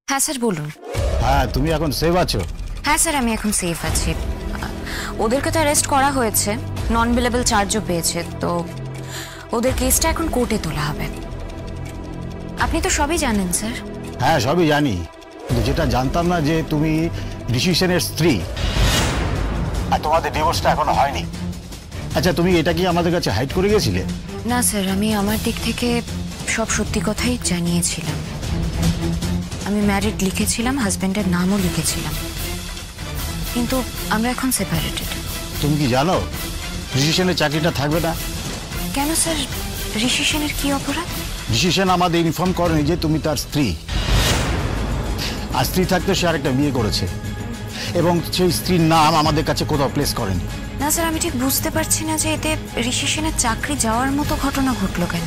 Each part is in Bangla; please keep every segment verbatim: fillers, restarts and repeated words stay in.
হ্যাঁ স্যার বলুন। হ্যাঁ, তুমি এখন সেফ আছো? হ্যাঁ স্যার, আমি এখন সেফ আছি। ওদেরকে তো অ্যারেস্ট করা হয়েছে, নন বিলেবল চার্জও পেয়েছে, তো ওদের কেসটা এখন কোর্টে তোলা হবে। আপনি তো সবই জানেন স্যার। হ্যাঁ, সবই জানি, কিন্তু যেটা জানতাম না যে তুমি ঋষি সেনের স্ত্রী আর তোমাদের ডিভোর্সটা এখনো হয়নি। আচ্ছা, তুমি এটা কি আমাদের কাছে হাইড করে গেছিলে? না স্যার, আমি আমার দিক থেকে সব সত্যি কথাই জানিয়েছিলাম। আমি ম্যারিড লিখেছিলাম, হাজব্যান্ডের নামও লিখেছিলাম, কিন্তু আমরা এখন সেপারেটেড। তুমি কি জানো ঋষি সেনের চাকরিটা থাকবে না? কেন স্যার, ঋষি সেনের কি অপরাধ? ঋষি সেন আমাদের ইনফর্ম করেনি যে তুমি তার স্ত্রী, আর স্ত্রী থাকতে সে আরেকটা বিয়ে করেছে, এবং সেই স্ত্রীর নাম আমাদের কাছে কোথাও প্লেস করেনি। না স্যার, আমি ঠিক বুঝতে পারছি না যে এতে ঋষি সেনের চাকরি যাওয়ার মতো ঘটনা ঘটলো কেন।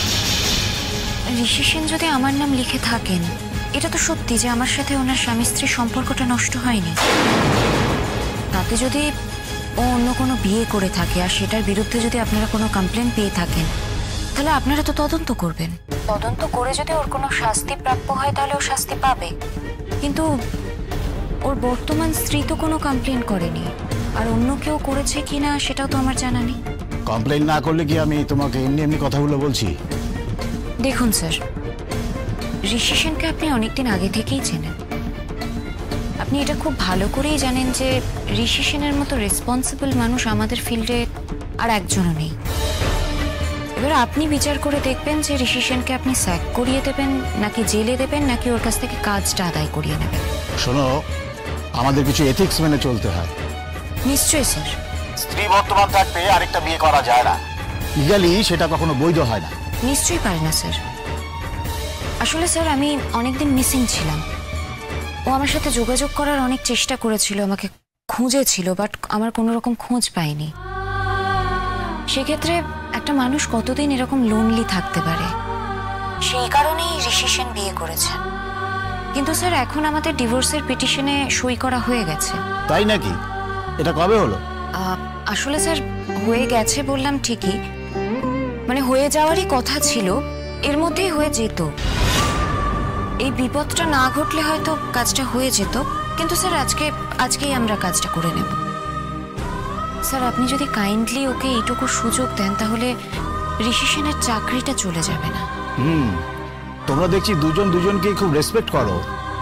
ঋষি সেন যদি আমার নাম লিখে থাকেন, এটা তো সত্যি যে আমার সাথে ওনার স্বামী স্ত্রীর সম্পর্কটা নষ্ট হয়নি। তাতে যদি ও অন্য কোনো বিয়ে করে থাকে আর সেটার বিরুদ্ধে যদি আপনারা কোনো কমপ্লেন পেয়ে থাকেন, তাহলে আপনারা তো তদন্ত করবেন। তদন্ত করে যদি ওর কোনো শাস্তি প্রাপ্য হয় তাহলে ও শাস্তি পাবে, কিন্তু ওর বর্তমান স্ত্রী তো কোনো কমপ্লেন করেনি, আর অন্য কেউ করেছে কিনা সেটাও তো আমার জানা নেই। কমপ্লেন না করলে কি আমি তোমাকে এমনি এমনি কথাগুলো বলছি? দেখুন স্যার, ঋষি সেনকে আপনি অনেকদিন আগে থেকেই চেনেন। আপনি এটা খুব ভালো করেই জানেন যে ঋষি সেনের মতো রেসপন্সিবল মানুষ আমাদের ফিল্ডে আর একজনও নেই। এবার আপনি বিচার করে দেখবেন যে ঋষি সেনকে আপনি স্যাক করিয়ে দেবেন, নাকি জেলে দেবেন, নাকি ওর কাছ থেকে কাজটা আদায় করিয়ে নেবেন। শোনো, আমাদের কিছু এথিক্স মেনে চলতে হয়। নিশ্চয়ই স্যার। স্ত্রী বর্তমান থাকতে আরেকটা বিয়ে করা যায় না, লিগালি সেটা কখনো বৈধ হয় না। নিশ্চয়ই পারে না স্যার। আসলে স্যার, আমি অনেকদিন মিসিং ছিলাম। ও আমার সাথে যোগাযোগ করার অনেক চেষ্টা করেছিল, আমাকে খুঁজেছিল, বাট আমার কোনো রকম খোঁজ পাইনি। সেক্ষেত্রে একটা মানুষ কতদিন এরকম লোনলি থাকতে পারে, সেই কারণেই ঋষি সেন বিয়ে করেছেন। কিন্তু স্যার, এখন আমাদের ডিভোর্সের পিটিশনে সই করা হয়ে গেছে। তাই নাকি? এটা কবে হলো? আসলে স্যার, হয়ে গেছে বললাম ঠিকই, মানে হয়ে যাওয়ারই কথা ছিল, এর মধ্যেই হয়ে যেত। এই বিপদটা না ঘটলে হয়তো কাজটা হয়ে যেত, কিন্তু স্যার আজকে আজকেই আমরা কাজটা করে নেব। স্যার, আপনি যদি কাইন্ডলি ওকে এইটুকু সুযোগ দেন, তাহলে ঋষি সেনের চাকরিটা চলে যাবে না। হুম, তোমরা দেখছি দুজন দুজনকে খুব রেসপেক্ট করো।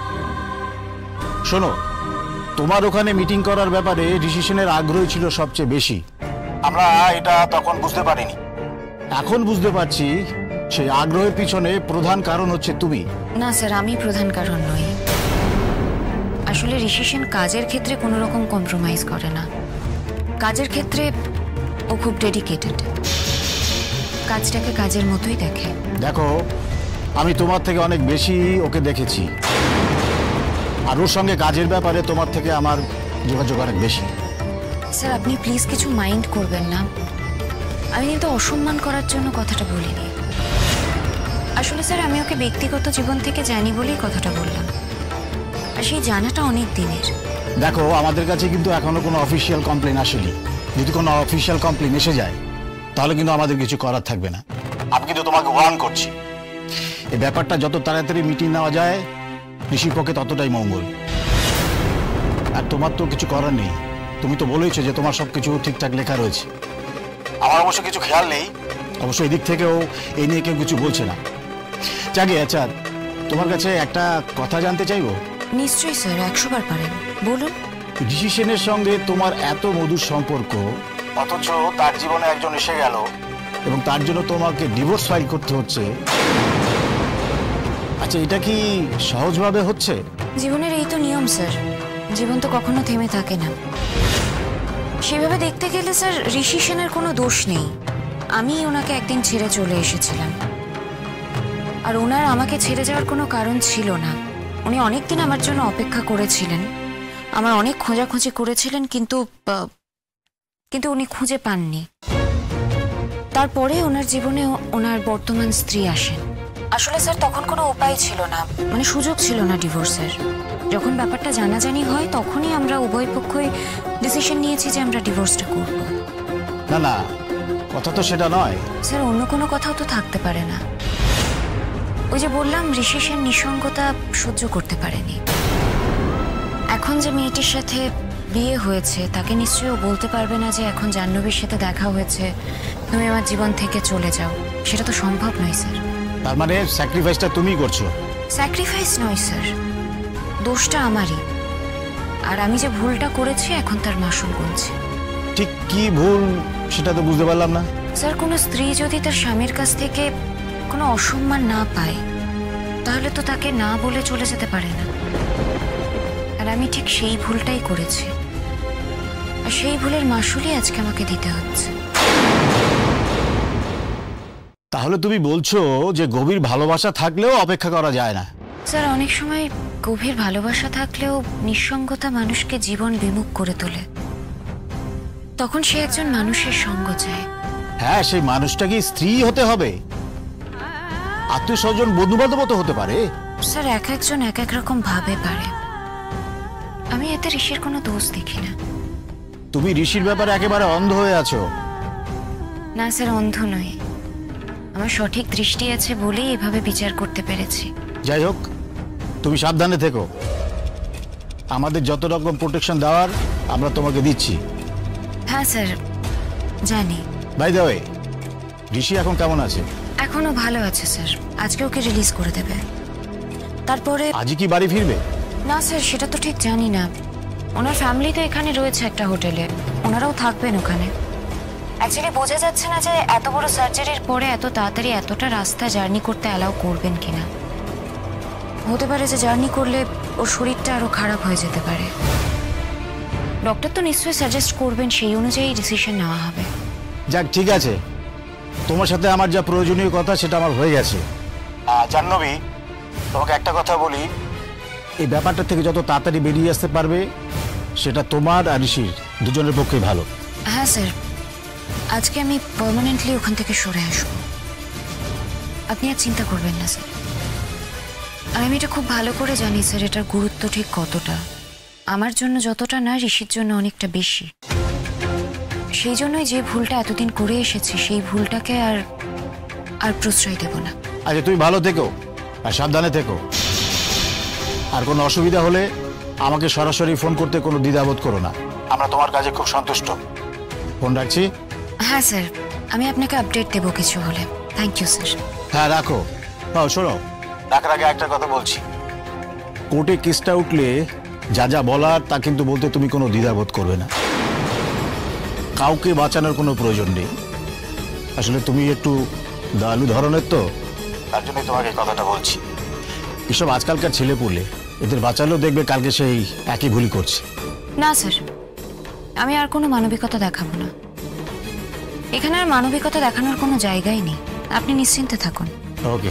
শোনো, তোমার ওখানে মিটিং করার ব্যাপারে ঋষি সেনের আগ্রহ ছিল সবচেয়ে বেশি। আমরা এটা তখন বুঝতে পারিনি, এখন বুঝতে পারছি সেই আগ্রহের পিছনে প্রধান কারণ হচ্ছে তুমি। না স্যার, আমি প্রধান কারণ নই। আসলে ঋষি সেন কাজের ক্ষেত্রে কোনো রকম কম্প্রোমাইজ করে না। কাজের ক্ষেত্রে ও খুব ডেডিকেটেড, কাজটাকে কাজের মতোই দেখে। দেখো, আমি তোমার থেকে অনেক বেশি ওকে দেখেছি, আর ওর সঙ্গে কাজের ব্যাপারে তোমার থেকে আমার যোগাযোগ অনেক বেশি। স্যার, আপনি প্লিজ কিছু মাইন্ড করবেন না। আমি কিন্তু অসম্মান করার জন্য কথাটা বলিনি। আসলে স্যার, আমি ওকে ব্যক্তিগত জীবন থেকে জানি বলেই কথাটা বললাম, আর সেই জানাটা অনেক দিনের। দেখো, আমাদের কাছে কিন্তু এখনো কোনো অফিসিয়াল কমপ্লেন আসেনি। যদি কোনো অফিসিয়াল কমপ্লেন এসে যায়, তাহলে কিন্তু আমাদের কিছু করার থাকবে না। আমি কিন্তু তোমাকে ওয়ার্ন করছি, এই ব্যাপারটা যত তাড়াতাড়ি মিটিয়ে নেওয়া যায় ঋষির পক্ষে ততটাই মঙ্গল। আর তোমার তো কিছু করার নেই, তুমি তো বলেইছো যে তোমার সবকিছু ঠিকঠাক লেখা রয়েছে। আমার অবশ্য কিছু খেয়াল নেই, অবশ্য এদিক থেকেও এই নিয়ে কেউ কিছু বলছে না। জাগে, আচ্ছা, তোমার কাছে একটা কথা জানতে চাইবো। নিশ্চয়ই স্যার, একশো বার পারেন, বলুন। ঋষি সেনের সঙ্গে তোমার এত মধুর সম্পর্ক, অথচ তার জীবনে একজন এসে গেল এবং তার জন্য তোমাকে ডিভোর্স ফাইল করতে হচ্ছে। আচ্ছা, এটা কি সহজভাবে হচ্ছে? জীবনের এই তো নিয়ম স্যার, জীবন তো কখনো থেমে থাকে না। সেভাবে দেখতে গেলে স্যার, ঋষি সেনের কোনো দোষ নেই। আমি ওনাকে একদিন ছেড়ে চলে এসেছিলাম, আর ওনার আমাকে ছেড়ে যাওয়ার কোনো কারণ ছিল না। উনি অনেকদিন আমার জন্য অপেক্ষা করেছিলেন, আমার অনেক খোঁজাখুঁজি করেছিলেন, কিন্তু কিন্তু উনি খুঁজে পাননি। তারপরে ওনার জীবনে ওনার বর্তমান স্ত্রী আসেন। আসলে স্যার, তখন কোনো উপায় ছিল না, মানে সুযোগ ছিল না ডিভোর্সের। যখন ব্যাপারটা জানাজানি হয়, তখনই আমরা উভয় পক্ষই ডিসিশন নিয়েছি যে আমরা ডিভোর্সটা করব। না না, কথা তো সেটা নয় স্যার, অন্য কোনো কথাও তো থাকতে পারে না। ওই যে বললাম ঋষি সেন নিঃসঙ্গতা সহ্য করতে পারেনি। এখন যে মেয়েটির সাথে বিয়ে হয়েছে তাকে নিশ্চয়ই ও বলতে পারবে না যে এখন জাহ্নবীর সাথে দেখা হয়েছে, তুমি আমার জীবন থেকে চলে যাও। সেটা তো সম্ভব নয় স্যার। তার মানে স্যাক্রিফাইসটা তুমিই করছো? স্যাক্রিফাইস নয় স্যার, দোষটা আমারই। আর আমি যে ভুলটা করেছি এখন তার মাসুল গুনছি। ঠিক কি ভুল সেটা তো বুঝতে পারলাম না। স্যার, কোনো স্ত্রী যদি তার স্বামীর কাছ থেকে কোনো অসম্মান না পায় তাহলে তো তাকে না বলে চলে যেতে পারে না। আর আমি ঠিক সেই ভুলটাই করেছি, আর সেই ভুলের মাসুলই আজকে আমাকে দিতে হচ্ছে। তাহলে তুমি বলছো যে গভীর ভালোবাসা থাকলেও অপেক্ষা করা যায় না? স্যার, অনেক সময় গভীর ভালোবাসা থাকলেও নিঃসঙ্গতা মানুষকে জীবন বিমুখ করে তোলে। তখন সে একজন মানুষের সঙ্গ চায়। হ্যাঁ, সেই মানুষটা কি স্ত্রী হতে হবে? আত্মীয় স্বজন বন্ধু বান্ধব তো হতে পারে। স্যার, এক একজন এক এক রকম ভাবে পারে। আমি এতে ঋষির কোনো দোষ দেখি না। তুমি ঋষির ব্যাপারে একেবারে অন্ধ হয়ে আছো। না স্যার, অন্ধ নয়, আমার সঠিক দৃষ্টি আছে বলেই এভাবে বিচার করতে পেরেছি। যাই হোক, তুমি সাবধানে থেকো। আমাদের যত রকম প্রোটেকশন দেওয়ার আমরা তোমাকে দিচ্ছি। হ্যাঁ স্যার, জানি। বাই দ্য ওয়ে, ঋষি এখন কেমন আছে? এখনো ভালো আছে স্যার, আজকে ওকে রিলিজ করে দেবে। তারপরে আজই কি বাড়ি ফিরবে? না স্যার, সেটা তো ঠিক জানি না। ওনার ফ্যামিলি তো এখানে রয়েছে একটা হোটেলে, ওনারাও থাকবেন ওখানে। অ্যাকচুয়ালি বোঝা যাচ্ছে না যে এত বড় সার্জারির পরে এত তাড়াতাড়ি এতটা রাস্তা জার্নি করতে অ্যালাউ করবেন কিনা। হতে পারে যে জার্নি করলে ওর শরীরটা আরো খারাপ হয়ে যেতে পারে। ডক্টর তো নিশ্চয়ই সাজেস্ট করবেন, সেই অনুযায়ী ডিসিশন নেওয়া হবে। যাক, ঠিক আছে, তোমার সাথে আমার যা প্রয়োজনীয় কথা সেটা আমার হয়ে গেছে। জাহ্নবী, তোমাকে একটা কথা বলি, এই ব্যাপারটা থেকে যত তাড়াতাড়ি বেরিয়ে আসতে পারবে সেটা তোমার আর ঋষির দুজনের পক্ষে ভালো। হ্যাঁ স্যার, আজকে আমি পার্মানেন্টলি ওখান থেকে সরে আসবো। আপনি আর চিন্তা করবেন না স্যার। আর আমি এটা খুব ভালো করে জানি স্যার, এটার গুরুত্ব ঠিক কতটা। আমার জন্য যতটা না, ঋষির জন্য অনেকটা বেশি। সেই জন্যই যে ভুলটা এতদিন করে এসেছি সেই ভুলটাকে আর আর প্রশ্রয় দেব না। আচ্ছা, তুমি ভালো থেকো আর সাবধানে থেকো। আর কোনো অসুবিধা হলে আমাকে সরাসরি ফোন করতে কোনো দ্বিধাবোধ করো না। আমরা তোমার কাজে খুব সন্তুষ্ট। ফোন রাখছি। হ্যাঁ স্যার, আমি আপনাকে আপডেট দেবো কিছু হলে। Thank you sir. হ্যাঁ, রাখো। হ্যাঁ, শোনো, রাখার আগে একটা কথা বলছি। কোর্টে কেসটা উঠলে যা যা বলার তা কিন্তু বলতে তুমি কোনো দ্বিধাবোধ করবে না। কাউকে বাঁচানোর কোনো প্রয়োজন নেই। আসলে তুমি একটু দয়ালু ধরনের, তো তার জন্যই তোমাকে কথাটা বলছি। এসব আজকালকার ছেলে পুলে, এদের বাঁচালেও দেখবে কালকে সেই একই ভুলই করছে। না স্যার, আমি আর কোনো মানবিকতা দেখাবো না। এখানে আর মানবিকতা দেখানোর কোনো জায়গাই নেই, আপনি নিশ্চিন্তে থাকুন। ওকে।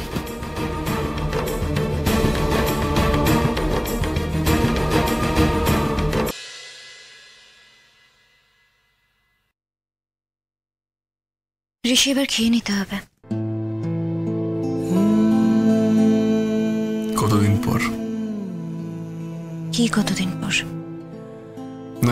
ঋষি, এবার খেয়ে নিতে হবে। কতদিন পর? কি কতদিন পর? না,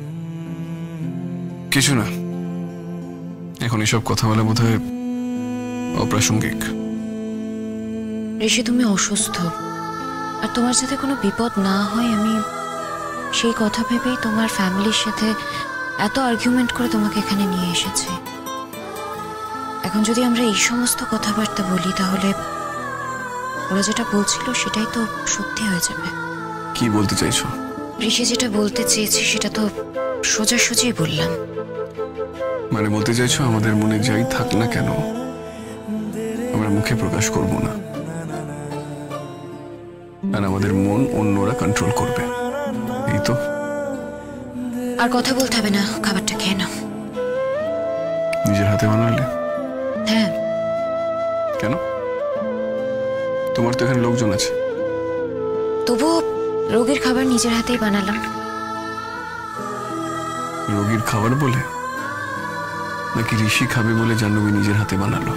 কিছু না। এখন এসব কথা বলে বোধ হয় অপ্রাসঙ্গিক। ঋষি, তুমি অসুস্থ, আর তোমার যাতে কোনো বিপদ না হয় আমি সেই কথা ভেবেই তোমার ফ্যামিলির সাথে এত আর্গুমেন্ট করে তোমাকে এখানে নিয়ে এসেছি। এখন যদি আমরা এই সমস্ত কথাবার্তা বলি তাহলে ওরা যেটা বলছিল সেটাই তো সত্যি হয়ে যাবে। কি বলতে চাইছো? ঋষি, যেটা বলতে চেয়েছি সেটা তো সোজাসুজি বললাম। মানে বলতে চাইছো আমাদের মনে যাই থাক না কেন আমরা মুখে প্রকাশ করব না, আর আমাদের মন অন্যরা কন্ট্রোল করবে, এই তো? আর কথা বলতে হবে না, খাবারটা খেয়ে নাও। নিজের হাতে বানালে? হ্যাঁ। কেন? তোমার তো এখানে লোকজন আছে। তবুও রোগীর খাবার নিজের হাতেই বানালাম। রোগীর খাবার বলে, নাকি ঋষি খাবে বলে জাহ্নবী নিজের হাতে বানালো?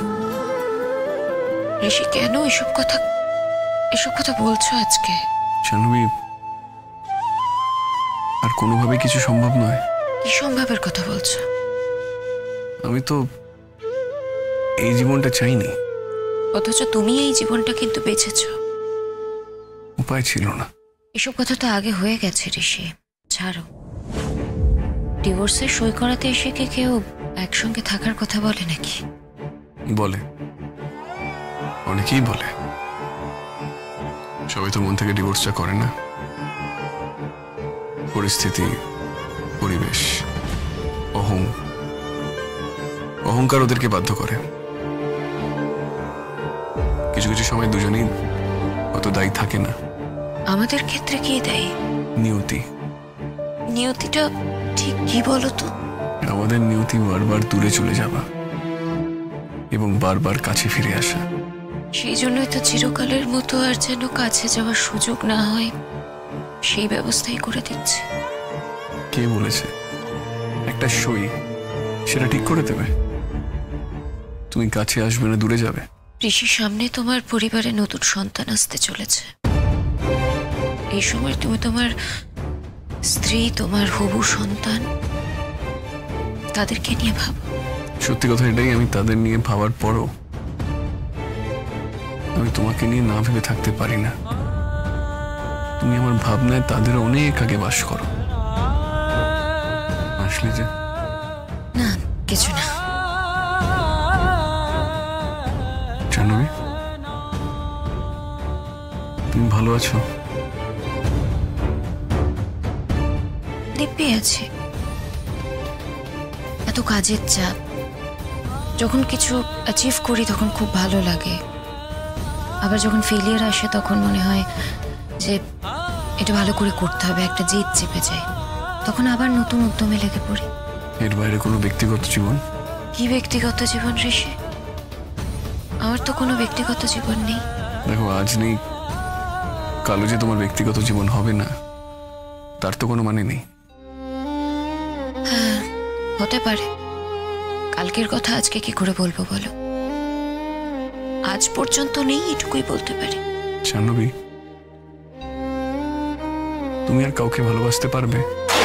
ঋষি, কেন এসব কথা এসব কথা বলছো আজকে? জাহ্নবী, আর কোনোভাবে কিছু সম্ভব নয়। কি সম্ভবের কথা বলছো? আমি তো এই জীবনটা চাইনি। অথচ তুমি এই জীবনটা কিন্তু বেঁচেছো। উপায় ছিল না। এসব কথা তো আগে হয়ে গেছে ঋষি, ছাড়ো। ডিভোর্সে সই করাতে এসে কি কেউ একসঙ্গে থাকার কথা বলে নাকি? বলে, অনেকেই বলে। সবাই তো মন থেকে ডিভোর্সটা করে না। পরিস্থিতি, পরিবেশ, অহং অহংকার ওদেরকে বাধ্য করে। কিছু কিছু সময় দুজনেই অত দায়ী থাকে না। আমাদের ক্ষেত্রে কি দায়ী? নিয়তি। নিয়তিটা ঠিক কি বলো তো? আমাদের নিয়তি বারবার দূরে চলে যাওয়া এবং বারবার কাছে ফিরে আসা। সেই জন্যই তো চিরকালের মতো আর যেন কাছে যাওয়ার সুযোগ না হয় সেই ব্যবস্থাই করে দিচ্ছে। কে বলেছে একটা সই সেটা ঠিক করে দেবে? তুমি কাছে আসবে না দূরে যাবে? ঋষি, সামনে তোমার পরিবারে নতুন সন্তান আসতে চলেছে। এই সময় তুমি তোমার স্ত্রী, তোমার হবু সন্তান, তাদেরকে নিয়ে ভাবো। সত্যি কথা এটাই, আমি তাদের নিয়ে ভাবার পরও আমি তোমাকে নিয়ে না ভেবে থাকতে পারি না। তুমি আমার ভাবনায় তাদের অনেক আগে বাস করো। আসলে যে না, কিছু না। জাহ্নবী, তুমি ভালো আছো? দিব্যি আছে। এত কাজের চাপ, যখন কিছু অ্যাচিভ করি তখন খুব ভালো লাগে, আবার যখন ফেলিয়ার আসে তখন মনে হয় যে এটা ভালো করে করতে হবে, একটা জেদ চেপে যায়, তখন আবার নতুন উদ্যমে লেগে পড়ি। এর বাইরে কোনো ব্যক্তিগত জীবন? কি ব্যক্তিগত জীবন ঋষি? আমার তো কোনো ব্যক্তিগত জীবন নেই। দেখো, আজ নেই, কালো যে তোমার ব্যক্তিগত জীবন হবে না তার তো কোনো মানে নেই। হ্যাঁ, হতে পারে। কালকের কথা আজকে কি করে বলবো বলো? আজ পর্যন্ত নেই, এটুকুই বলতে পারি। জাহ্নবী, তুমি আর কাউকে ভালোবাসতে পারবে?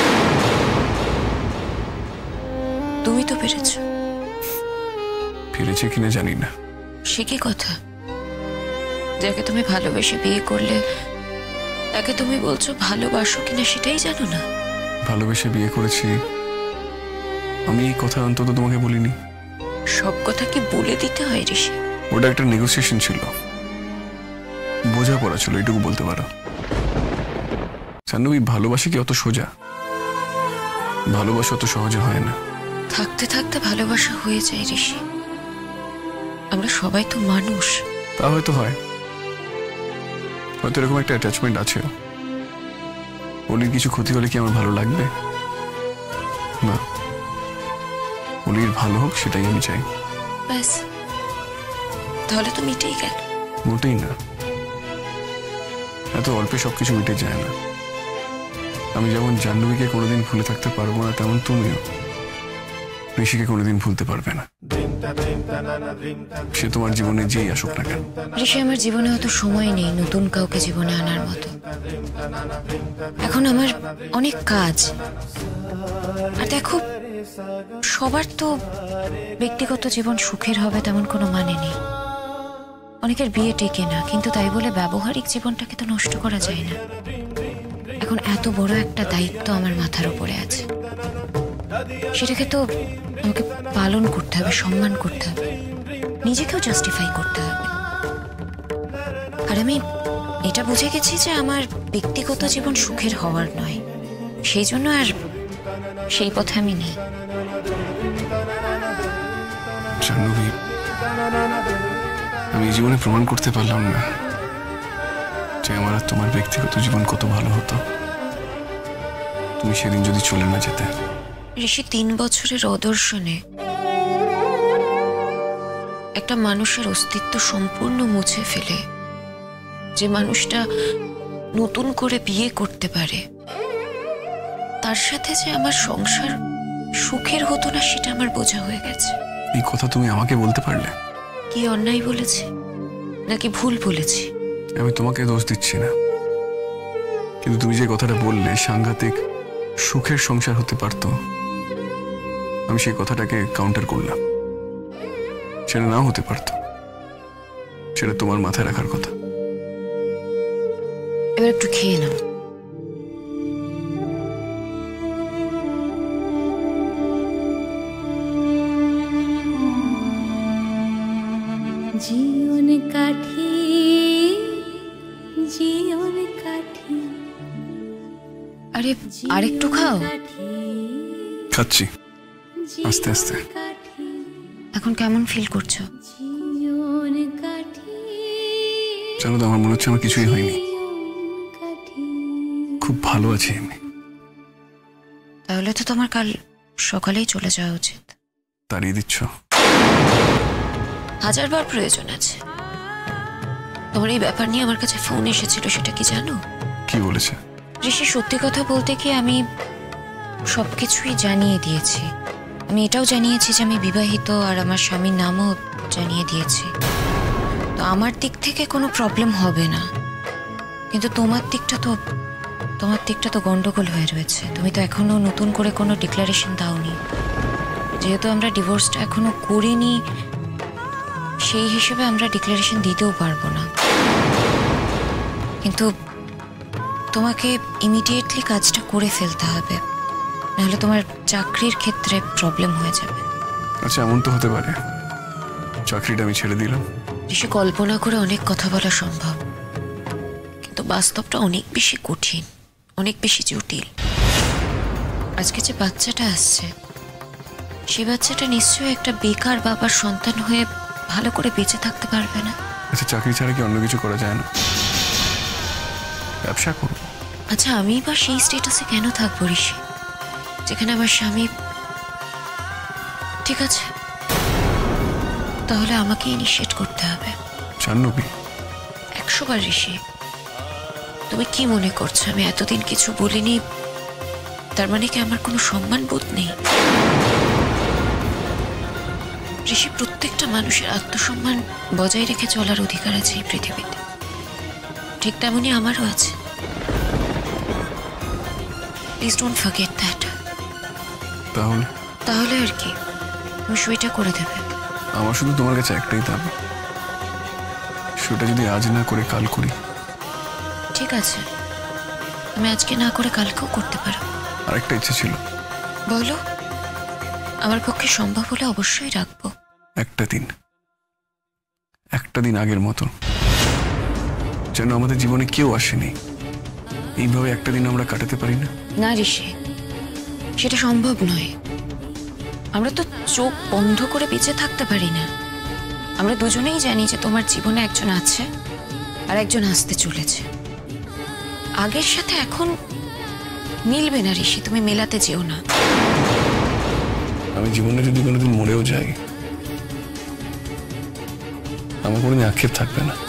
তুমি তো পেরেছো। ফিরেছে কিনা জানি না। সে কি কথা? যাকে তুমি ভালোবেসে বিয়ে করলে তাকে তুমি বলছো ভালোবাসো কিনা সেটাই জানো না? ভালোবেসে বিয়ে করেছি, আমি এই কথা অন্তত তোমাকে বলিনি। সব কথা কি বলে দিতে হয় ঋষি? ওটা একটা নেগোসিয়েশন ছিল, বোঝাপড়া ছিল, এটুকু বলতে পারো। জাহ্নবী, ভালোবাসা কি অত সোজা? ভালোবাসা অত সহজে হয় না। থাকতে থাকতে ভালোবাসা হয়ে যায় ঋষি। আমরা সবাই তো মানুষ। তা হয়তো হয়, হয়তো এরকম একটা অ্যাটাচমেন্ট আছে। অলির কিছু ক্ষতি হলে কি আমার ভালো লাগবে? না, অলির ভালো হোক সেটাই আমি চাই। ব্যাস, তাহলে তো মিটেই গেল। মোটেই না, এত অল্পে সবকিছু মিটে যায় না। আমি যেমন জাহ্নবীকে কোনোদিন ভুলে থাকতে পারবো না, তেমন তুমিও ঋষিকে কোনোদিন ভুলতে পারবে না। সে তোমার জীবনে যেই আসুক না কেন। ঋষি, আমার জীবনে অত সময় নেই নতুন কাউকে জীবনে আনার মতো। এখন আমার অনেক কাজ। আর দেখো, সবার তো ব্যক্তিগত জীবন সুখের হবে তেমন কোনো মানে নেই। অনেকের বিয়ে টেকে না, কিন্তু তাই বলে ব্যবহারিক জীবনটাকে তো নষ্ট করা যায় না। এখন এত বড় একটা দায়িত্ব আমার মাথার উপরে আছে, সেটাকে তো আমাকে পালন করতে হবে, সম্মান করতে হবে, নিজেকেও জাস্টিফাই করতে হবে। আর আমি এটা বুঝে গেছি যে আমার ব্যক্তিগত জীবন সুখের হওয়ার নয়, সেই জন্য আর সেই পথে আমি নেই। জাহ্নবী, আমি জীবনে প্রমাণ করতে পারলাম না যে আমার আর তোমার ব্যক্তিগত জীবন কত ভালো হতো তুমি সেদিন যদি চলে না যেতে। ঋষি, তিন বছরের অদর্শনে একটা মানুষের অস্তিত্ব সম্পূর্ণ মুছে ফেলে যে মানুষটা নতুন করে বিয়ে করতে পারে, তার সাথে যে আমার সংসার সুখের হতো না সেটা আমার বোঝা হয়ে গেছে। এই কথা তুমি আমাকে বলতে পারলে? কি অন্যায় বলেছি নাকি ভুল বলেছি? আমি তোমাকে দোষ দিচ্ছি না, কিন্তু তুমি যে কথাটা বললে সাংঘাতিক সুখের সংসার হতে পারতো, আমি সেই কথাটাকে কাউন্টার করলাম। সেটা নাও হতে পারতো, সেটা তোমার মাথায় রাখার কথা। এবার একটু খেয়ে নাও। জীবন কাঠি জীবন কাঠি। আরে আরেকটু খাও। খাচ্ছি আস্তে আস্তে। এখন কেমন ফিল করছো? জানো তো, আমার মনে হচ্ছে আমার কিছুই হয়নি, খুব ভালো আছি আমি। তাহলে তো তোমার কাল সকালেই চলে যাওয়া উচিত। তাড়িয়ে দিচ্ছ? হাজারবার প্রয়োজন আছে। তোমার এই ব্যাপার নিয়ে আমার কাছে ফোন এসেছিল, সেটা কি জানো? কি বলেছে? ঋষি, সত্যি কথা বলতে কি আমি সবকিছুই জানিয়ে দিয়েছি। আমি এটাও জানিয়েছি যে আমি বিবাহিত, আর আমার স্বামীর নামও জানিয়ে দিয়েছি। তো আমার দিক থেকে কোনো প্রবলেম হবে না, কিন্তু তোমার দিকটা তো তোমার দিকটা তো গন্ডগোল হয়ে রয়েছে। তুমি তো এখনো নতুন করে কোনো ডিক্লারেশন দাওনি। যেহেতু আমরা ডিভোর্সটা এখনো করিনি, সেই হিসেবে আমরা ডিক্লারেশন দিতেও পারবো না। কিন্তু তোমাকে ইমিডিয়েটলি কাজটা করে ফেলতে হবে, নাহলে তোমার চাকরির ক্ষেত্রে প্রবলেম হয়ে যাবে। আচ্ছা, এমন তো হতে পারে চাকরিটা আমি ছেড়ে দিলাম। বেশি কল্পনা করে অনেক কথা বলা সম্ভব, কিন্তু বাস্তবটা অনেক বেশি কঠিন, অনেক বেশি জটিল। আজকে যে বাচ্চাটা আসছে, সেই বাচ্চাটা নিশ্চয়ই একটা বেকার বাবার সন্তান হয়ে ভালো করে বেঁচে থাকতে পারবে না। আচ্ছা, চাকরি ছাড়া কি অন্য কিছু করা যায় না? ব্যবসা করব। আচ্ছা, আমি বা সেই স্টেটাসে কেন থাকবো ঋষি, যেখানে আমার স্বামী? ঠিক আছে, তাহলে আমাকে ইনিশিয়েট করতে হবে। জাহ্নবী, একশো বার ঋষি। তুমি কি মনে করছো আমি এতদিন কিছু বলিনি, তার মানে কি আমার কোনো সম্মান বোধ নেই? ঋষি, প্রত্যেকটা মানুষের আত্মসম্মান বজায় রেখে চলার অধিকার আছে এই পৃথিবীতে, ঠিক তেমনই আমারও আছে। Please don't forget that. তাহলে তাহলে আর কি, তুমি সইটা করে দেবে। আমার শুধু তোমার কাছে একটাই দাবি, সেটা যদি আজ না করে কাল করি। ঠিক আছে, তুমি আজকে না করে কালকেও করতে পারো। আরেকটা ইচ্ছে ছিল। বলো। আমার পক্ষে সম্ভব হলে অবশ্যই রাখবো। একটা দিন, একটা দিন আগের মতো, যেন আমাদের জীবনে কেউ আসেনি, এইভাবে একটা দিন আমরা কাটাতে পারি না? না ঋষি, সেটা সম্ভব নয়। আমরা তো চোখ বন্ধ করে বেঁচে থাকতে পারি না। আমরা দুজনেই জানি যে তোমার জীবনে একজন আছে আর একজন আসতে চলেছে। আগের সাথে এখন মিলবে না ঋষি, তুমি মেলাতে যেও না। আমি জীবনে যদি কোনোদিন মরেও যাই, আমার কোনোদিন আক্ষেপ থাকবে না।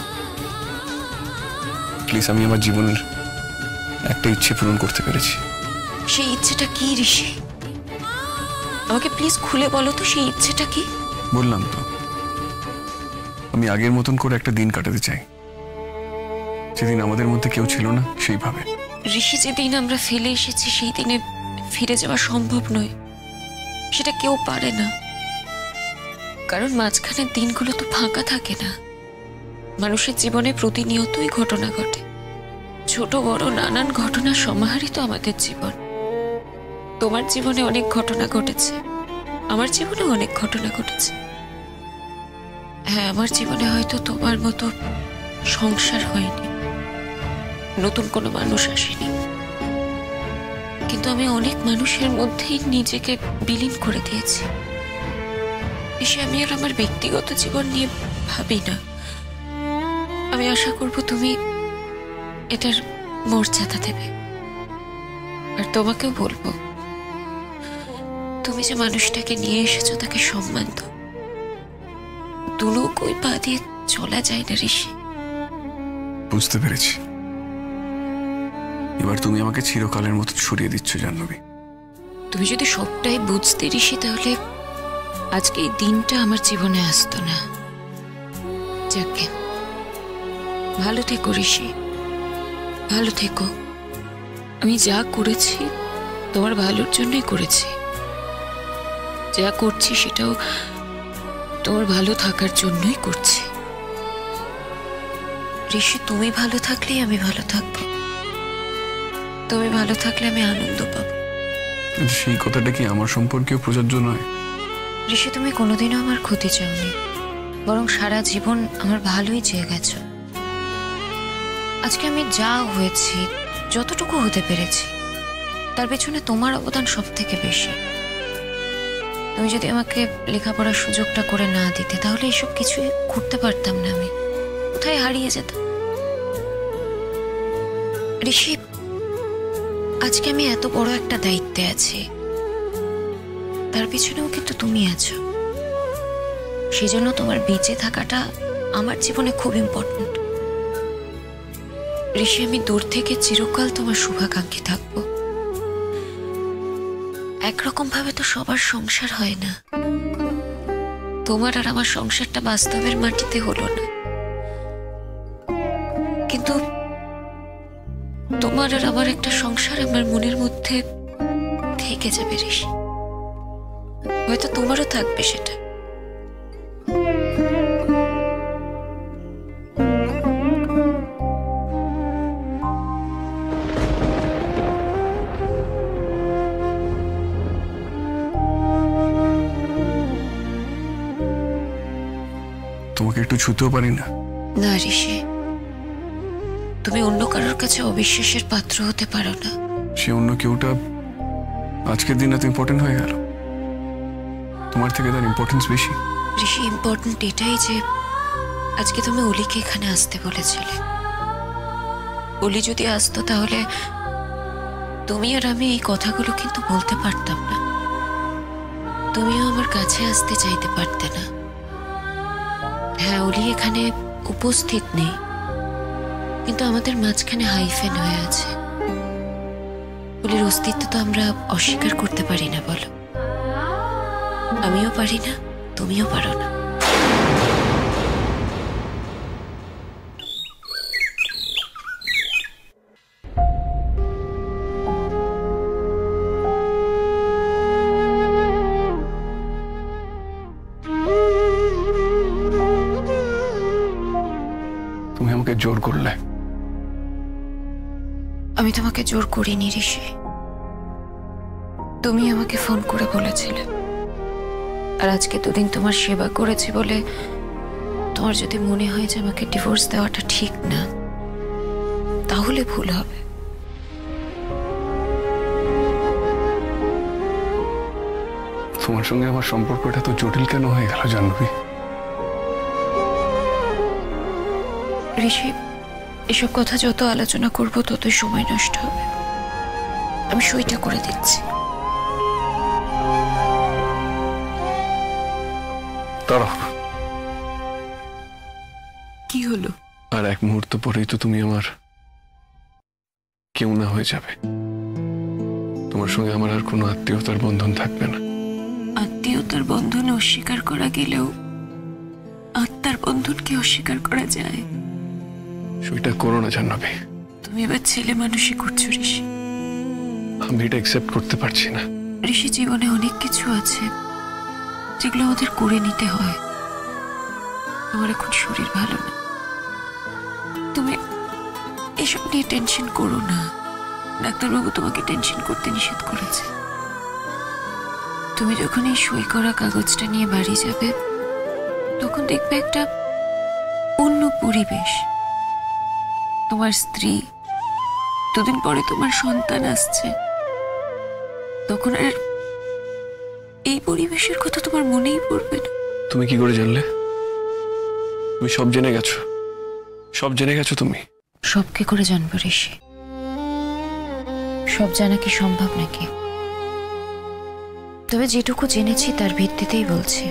প্লিজ, আমি আমার জীবনের একটা ইচ্ছে পূরণ করতে পেরেছি। সেই ইচ্ছেটা কি ঋষি? আমাকে প্লিজ খুলে বলো তো, সেই ইচ্ছেটা কি? বললাম তো, আমি আগের মতন করে একটা দিন কাটাতে চাই, যেদিন আমাদের মধ্যে কেউ ছিল না সেইভাবে। ঋষি, যেদিন আমরা ফেলে এসেছি সেই দিনে ফিরে যাওয়া সম্ভব নয়, সেটা কেউ পারে না। কারণ মাঝখানের দিনগুলো তো ফাঁকা থাকে না। মানুষের জীবনে প্রতিনিয়তই ঘটনা ঘটে, ছোট বড় নানান ঘটনার সমাহারই তো আমাদের জীবন। তোমার জীবনে অনেক ঘটনা ঘটেছে, আমার জীবনে অনেক ঘটনা ঘটেছে। হ্যাঁ, আমার জীবনে হয়তো তোমার মতো সংসার হয়নি, নতুন কোনো মানুষ আসেনি, কিন্তু আমি অনেক মানুষের মধ্যেই নিজেকে বিলীন করে দিয়েছি। এসে আমি আর আমার ব্যক্তিগত জীবন নিয়ে ভাবি না। আমি আশা করব তুমি এটার মর্যাদা দেবে। আর তোমাকেও বলবো, তুমি যে মানুষটাকে নিয়ে এসেছো তাকে সম্মান দাও। দুলো কই পা দিয়ে চলা যায় না ঋষি। বুঝতে পেরেছি। এবার তুমি আমাকে চিরকালের মতো সরিয়ে দিচ্ছ জাহ্নবী। তুমি যদি সবটাই বুঝতে ঋষি, তাহলে আজকে এই দিনটা আমার জীবনে আসতো না। যাকে, ভালো থেকো ঋষি, ভালো থেকো। আমি যা করেছি তোমার ভালোর জন্যই করেছি, যা করছি সেটাও তোমার ভালো থাকার জন্যই করছি। ঋষি, তুমি ভালো থাকলেই আমি ভালো থাকবো। তুমি ভালো থাকলে আমি আনন্দ পাবো। সেই কথাটা কি আমার সম্পর্কেও প্রযোজ্য নয়? ঋষি, তুমি কোনোদিনও আমার ক্ষতি চাওনি, বরং সারা জীবন আমার ভালোই চেয়ে গেছো। আজকে আমি যা হয়েছি, যতটুকু হতে পেরেছি, তার পেছনে তোমার অবদান সব থেকে বেশি। তুমি যদি আমাকে লেখাপড়ার সুযোগটা করে না দিতে, তাহলে এসব কিছুই করতে পারতাম না। আমি কোথায় হারিয়ে যেতাম। ঋষি, আজকে আমি এত বড় একটা দায়িত্বে আছি, তার পিছনেও কিন্তু তুমি আছো। সেজন্য তোমার বেঁচে থাকাটা আমার জীবনে খুব ইম্পর্টেন্ট। ঋষি, আমি দূর থেকে চিরকাল তোমার শুভাকাঙ্ক্ষী থাকবো। একরকম ভাবে তো সবার সংসার হয় না। তোমার আর আমার সংসারটা বাস্তবের মাটিতে হলো না, কিন্তু তোমার আর আমার একটা সংসার আমার মনের মধ্যে থেকে যাবে ঋষি। হয়তো তোমারও থাকবে সেটা। তোমাকে একটু ছুতেও পারি না? না ঋষি, তুমি অন্য কারোর কাছে অবিশ্বাসের পাত্র হতে পারো না। সে অন্য কেউটা আজকের দিন এত ইম্পর্টেন্ট হয়ে গেল? তোমার থেকে তার ইম্পর্টেন্স বেশি? ঋষি, ইম্পর্টেন্ট এটাই যে আজকে তুমি অলিকে এখানে আসতে বলেছিলে। অলি যদি আসতো, তাহলে তুমি আর আমি এই কথাগুলো কিন্তু বলতে পারতাম না। তুমিও আমার কাছে আসতে চাইতে পারতে না। হ্যাঁ, অলি এখানে উপস্থিত নেই, কিন্তু আমাদের মাঝখানে হাইফেন হয়ে আছে। অলির অস্তিত্ব তো আমরা অস্বীকার করতে পারি না, বলো? আমিও পারি না, তুমিও পারো না। তুমি আমাকে জোর করলে। আমি তোমাকে জোর করিনি ঋষি, তুমি আমাকে ফোন করে বলেছিলে। আর আজকে দুদিন তোমার সেবা করেছি বলে তোমার যদি মনে হয় যে আমাকে ডিভোর্স দেওয়াটা ঠিক না, তাহলে ভুল হবে। তোমার সঙ্গে আমার সম্পর্কটা তো জটিল কেন হয়ে গেল জাহ্নবী? ঋষি, এসব কথা যত আলোচনা করব ততই সময় নষ্ট হবে। আমি সইটা করে দিচ্ছি। দাঁড়াও। কি হলো? আর এক মুহূর্ত পরেই তো তুমি আমার কেউ না হয়ে যাবে। তোমার সঙ্গে আমার আর কোনো আত্মীয়তার বন্ধন থাকবে না। আত্মীয়তার বন্ধন অস্বীকার করা গেলেও আত্মার বন্ধনকে অস্বীকার করা যায়? সেটা করো না জাহ্নবী। তুমি এবার ছেলে মানুষই করছো ঋষি। আমি এটা অ্যাকসেপ্ট করতে পারছি না। ঋষি, জীবনে অনেক কিছু আছে যেগুলো আমাদের করে নিতে হয়। তোমার এখন শরীর ভালো না, তুমি এসব নিয়ে টেনশন করো না। ডাক্তারবাবু তোমাকে টেনশন করতে নিষেধ করেছে। তুমি যখন এই সই করা কাগজটা নিয়ে বাড়ি যাবে, তখন দেখবে একটা অন্য পরিবেশ। তোমার স্ত্রী, দুদিন পরে তোমার সন্তান আসছে। তখন আর এই পরিবেশের কথা তোমার মনেই পড়বে না। তুমি কি করে জানলে? তুমি সব জেনে গেছো, সব জেনে গেছো তুমি। সব কি করে জানবো ঋষি? সব জানা কি সম্ভব নাকি? তবে যেটুকু জেনেছি তার ভিত্তিতেই বলছি।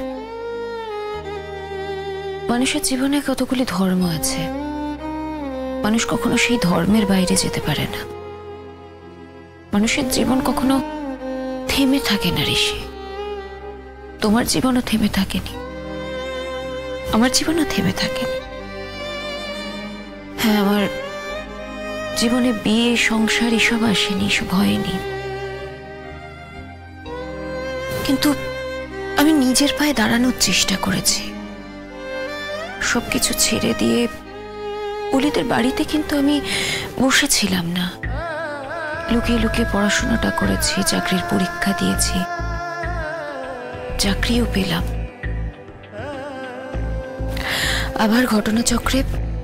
মানুষের জীবনে কতগুলি ধর্ম আছে, মানুষ কখনো সেই ধর্মের বাইরে যেতে পারে না। মানুষের জীবন কখনো থেমে থাকে না ঋষি। তোমার জীবনও থেমে থাকেনি, আমার জীবনও থেমে থাকেনি। হ্যাঁ, আমার জীবনে বিয়ে, সংসার এসব আসেনি, এসব হয়নি, কিন্তু আমি নিজের পায়ে দাঁড়ানোর চেষ্টা করেছি। সবকিছু ছেড়ে দিয়ে অলিদের বাড়িতে কিন্তু আমি বসেছিলাম না, লুকিয়ে লুকিয়ে পড়াশোনাটা করেছি, চাকরির পরীক্ষা দিয়েছি, চাকরিও পেলাম। আবার ঘটনাচক্রে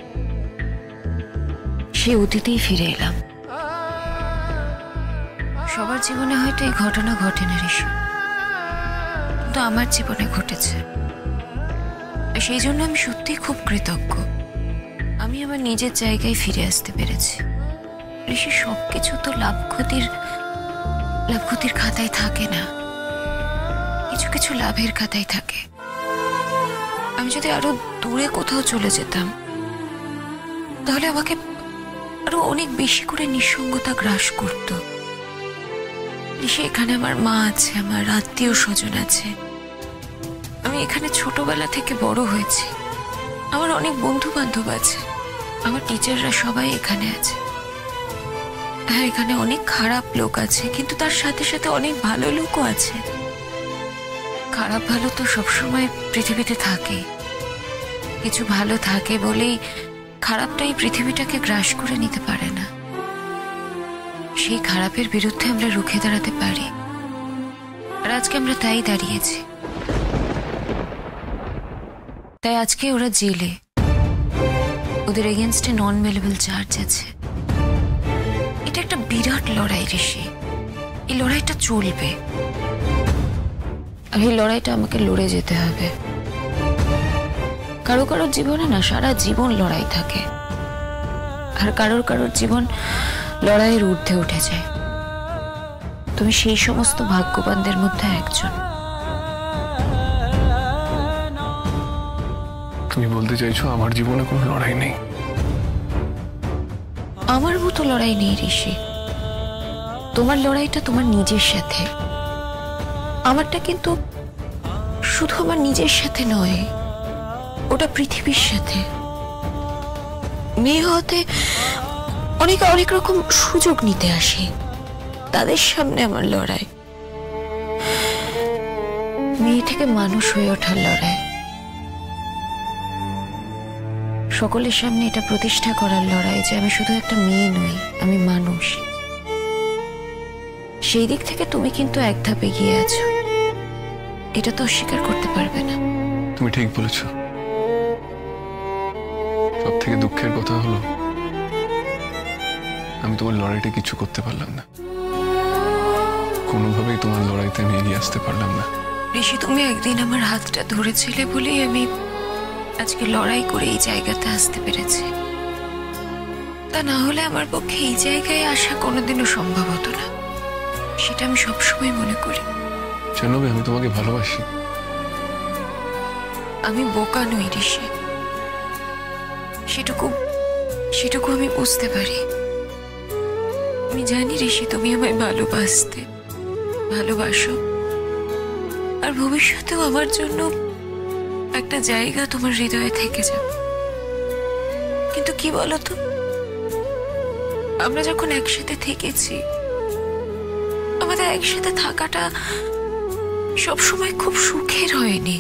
সে অতীতেই ফিরে এলাম। সবার জীবনে হয়তো এই ঘটনা ঘটে না ঋষি, কিন্তু আমার জীবনে ঘটেছে। সেই জন্য আমি সত্যিই খুব কৃতজ্ঞ। আমি আমার নিজের জায়গায় ফিরে আসতে পেরেছি। ঋষি, সবকিছু তো লাভ ক্ষতির লাভ ক্ষতির খাতায় থাকে না, কিছু কিছু লাভের খাতায় থাকে। আমি যদি আরো দূরে কোথাও চলে যেতাম, তাহলে আমাকে আরো অনেক বেশি করে নিঃসঙ্গতা গ্রাস করত। ঋষি, এখানে আমার মা আছে, আমার আত্মীয় স্বজন আছে। আমি এখানে ছোটবেলা থেকে বড় হয়েছি, আমার অনেক বন্ধু বান্ধব আছে, আমার টিচাররা সবাই এখানে আছে। হ্যাঁ, এখানে অনেক খারাপ লোক আছে, কিন্তু তার সাথে সাথে অনেক ভালো লোকও আছে। খারাপ ভালো তো সবসময় পৃথিবীতে থাকে, কিছু ভালো থাকে বলেই খারাপটাই পৃথিবীটাকে গ্রাস করে নিতে পারে না। সেই খারাপের বিরুদ্ধে আমরা রুখে দাঁড়াতে পারি, আর আজকে আমরা তাই দাঁড়িয়েছি। তাই আজকে ওরা জেলে, ওদের এগেনস্টে নন মেলেবল চার্জ আছে। এটা একটা বিরাট লড়াই ঋষি, এই লড়াইটা চলবে, আর এই লড়াইটা আমাকে লড়ে যেতে হবে। কারো কারোর জীবনে না সারা জীবন লড়াই থাকে, আর কারোর কারোর জীবন লড়াইয়ের ঊর্ধ্বে উঠে যায়। তুমি সেই সমস্ত ভাগ্যবানদের মধ্যে একজন। তুমি বলতে চাইছো আমার জীবনে কোনো লড়াই নেই? আমার মতো লড়াই নেই ঋষি। তোমার লড়াইটা তোমার নিজের সাথে, আমারটা কিন্তু শুধু আমার নিজের সাথে নয়, ওটা পৃথিবীর সাথে। মেয়ে হতে অনেক অনেক রকম সুযোগ নিতে আসে, তাদের সামনে আমার লড়াই। মেয়ে থেকে মানুষ হয়ে ওঠার লড়াই, সকলের সামনে এটা প্রতিষ্ঠা করার লড়াই যে আমি শুধু একটা মেয়ে নই, আমি মানুষ। সেই দিক থেকে তুমি কিন্তু এক ধাপ এগিয়ে আছো, এটা তো অস্বীকার করতে পারবে না। তুমি ঠিক বলেছ। সব থেকে দুঃখের কথা হলো আমি তোমার লড়াইটা কিছু করতে পারলাম না, কোনোভাবেই তোমার লড়াইতে আমি এগিয়ে আসতে পারলাম না। ঋষি, তুমি একদিন আমার হাতটা ধরেছিলে বলেই আমি আজকে লড়াই করে এই জায়গাতে আসতে পেরেছি। তা না হলে আমার পক্ষে এই জায়গায় আসা কোনোদিনও সম্ভব হতো না, সেটা আমি সবসময় মনে করি। জানবে আমি তোমাকে ভালোবাসি। আমি বোকা নই ঋষি, সেটুকু সেটুকু আমি বুঝতে পারি। আমি জানি ঋষি, তুমি আমায় ভালোবাসতে, ভালোবাসো, আর ভবিষ্যতেও আমার জন্য একটা জায়গা তোমার হৃদয়ে থেকে যাবে। কিন্তু কি বলতো, আমরা যখন একসাথে থেকেছি, আমাদের একসাথে থাকাটা সবসময় খুব সুখের হয়নি।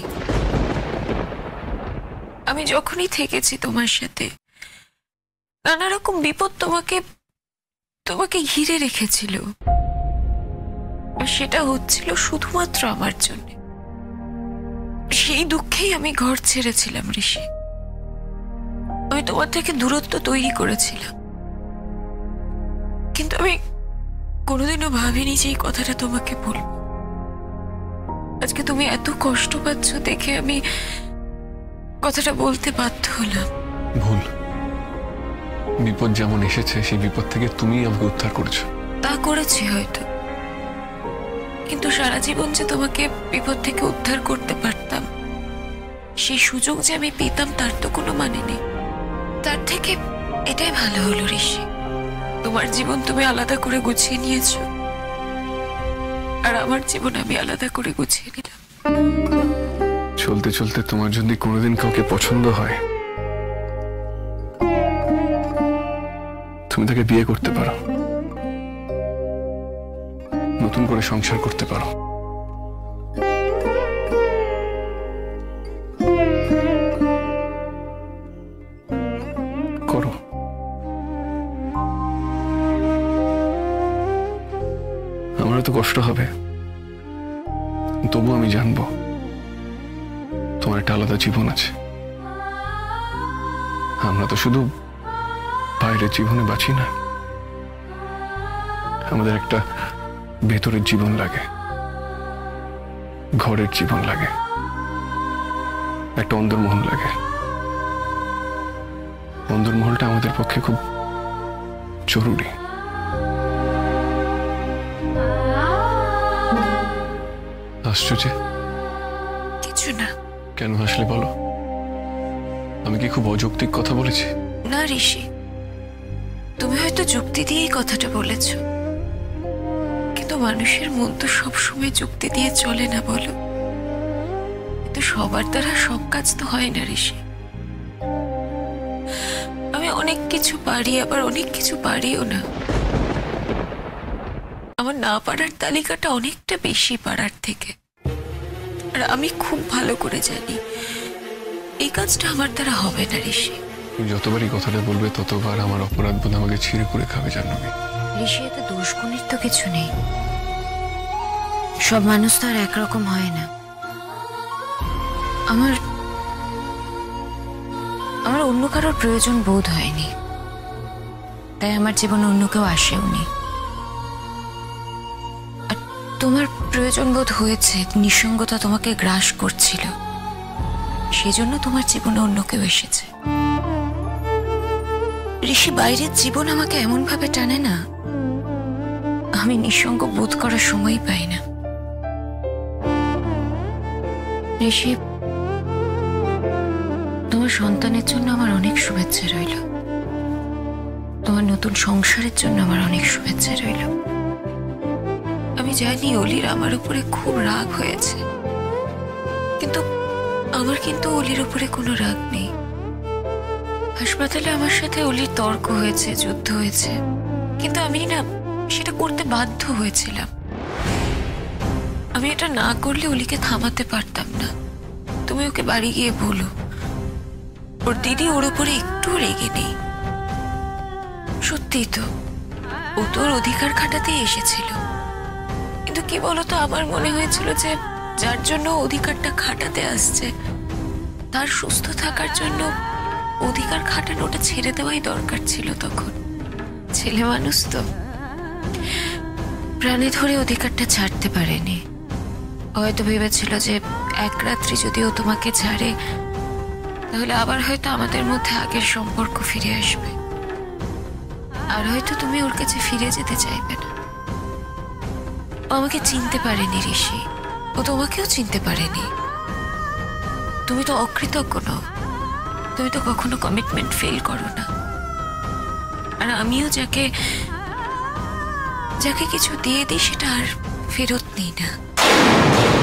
আমি যখনই থেকেছি তোমার সাথে, নানা রকম বিপদ তোমাকে তোমাকে ঘিরে রেখেছিল, আর সেটা হচ্ছিল শুধুমাত্র আমার জন্য। সেই দুঃখেই আমি ঘর ছেড়েছিলাম ঋষি, আমি তোমার থেকে দূরত্ব তৈরি করেছিলাম। কিন্তু আমি কোনোদিনও ভাবিনি যে এই কথাটা তোমাকে বলবো। আজকে তুমি এত কষ্ট পাচ্ছ দেখে আমি কথাটা বলতে বাধ্য হলাম। ভুল, বিপদ যেমন এসেছে সেই বিপদ থেকে তুমি আমাকে উদ্ধার করেছো। তা করেছি হয়তো, কিন্তু সারা জীবন যে তোমাকে বিপদ থেকে উদ্ধার করতে পারতাম, সেই সুযোগ যে আমি পেতাম তার তো কোনো মানে নেই। তার থেকে এটাই ভালো হলো ঋষি, তোমার জীবন তুমি আলাদা করে গুছিয়ে নিয়েছো, আর আমার জীবন আমি আলাদা করে গুছিয়ে নিলাম। চলতে চলতে তোমার যদি কোনোদিন কাউকে পছন্দ হয়, তুমি তাকে বিয়ে করতে পারো, নতুন করে সংসার করতে পারো। করো। কষ্ট হবে, তবু আমি জানবো তোমার একটা আলাদা জীবন আছে। আমরা তো শুধু বাইরের জীবনে বাঁচি না, আমাদের একটা ভেতরের জীবন লাগে, ঘরের জীবন লাগে, একটা অন্দরমহল লাগে। অন্দরমহলটা আমাদের পক্ষে খুব জরুরি। আশ্চর্য, কিছু না। কেন হাসলে বলো? আমি কি খুব অযৌক্তিক কথা বলেছি? না ঋষি, তুমি হয়তো যুক্তি দিয়েই কথাটা বলেছ, কিন্তু মানুষের মন তো সবসময় যুক্তি দিয়ে চলে না, বলো? কিন্তু সবার দ্বারা সব কাজ তো হয় না ঋষি। আমি অনেক কিছু পারি, আবার অনেক কিছু পারিও না। আমার না পারার তালিকাটা অনেকটা বেশি পারার থেকে। আর আমি খুব ভালো করে জানি এই কাজটা আমার দ্বারা হবে না ঋষি। তুমি যতবারই কথাটা বলবে ততবার আমার অপরাধ বোধ আমাকে ছিঁড়ে করে খাবে, জানবি? ঋষি, এতে দোষ গুণের তো কিছু নেই। সব মানুষ তো আর একরকম হয় না। আমার আমার অন্য কারোর প্রয়োজন বোধ হয়নি, তাই আমার জীবনে অন্য কেউ আসেওনি। আর তোমার প্রয়োজন বোধ হয়েছে, নিঃসঙ্গতা তোমাকে গ্রাস করছিল, সেজন্য তোমার জীবনে অন্য কেউ এসেছে। ঋষি, বাইরের জীবন আমাকে এমন ভাবে টানে না, আমি নিঃসঙ্গ বোধ করার সময় পাই না। ঋষি, তোমার সন্তানের জন্য আমার অনেক শুভেচ্ছা রইল, তোমার নতুন সংসারের জন্য আমার অনেক শুভেচ্ছা রইল। আমি জানি অলির আমার উপরে খুব রাগ হয়েছে, কিন্তু আমার কিন্তু অলির উপরে কোনো রাগ নেই। হাসপাতালে আমার সাথে অলির তর্ক হয়েছে, যুদ্ধ হয়েছে, কিন্তু আমি না সেটা করতে বাধ্য হয়েছিলাম। আমি এটা না করলে অলিকে থামাতে পারতাম না। তুমি ওকে বাড়ি গিয়ে বলো ওর দিদি ওর উপরে একটু রেগে নেই। সত্যি তো, ও তোর অধিকার খাটাতে এসেছিল, কিন্তু কি বলতো, আমার মনে হয়েছিল যে যার জন্য অধিকারটা খাটাতে আসছে তার সুস্থ থাকার জন্য অধিকার খাটানোটা ছেড়ে দেওয়াই দরকার ছিল। তখন ছেলে মানুষ তো প্রাণে ধরে অধিকারটা ছাড়তে পারেনি। হয়তো ভেবেছিল যে এক রাত্রি যদি ও তোমাকে ছাড়ে তাহলে আবার হয়তো আমাদের মধ্যে আগের সম্পর্ক ফিরে আসবে, আর হয়তো তুমি ওর কাছে ফিরে যেতে চাইবে না। ও আমাকে চিনতে পারেনি ঋষি, ও তোমাকেও চিনতে পারেনি। তুমি তো অকৃতজ্ঞ নও, তুমি তো কখনো কমিটমেন্ট ফেল করো না। আর আমিও যাকে যাকে কিছু দিয়ে দিই সেটা আর ফেরত নিই না।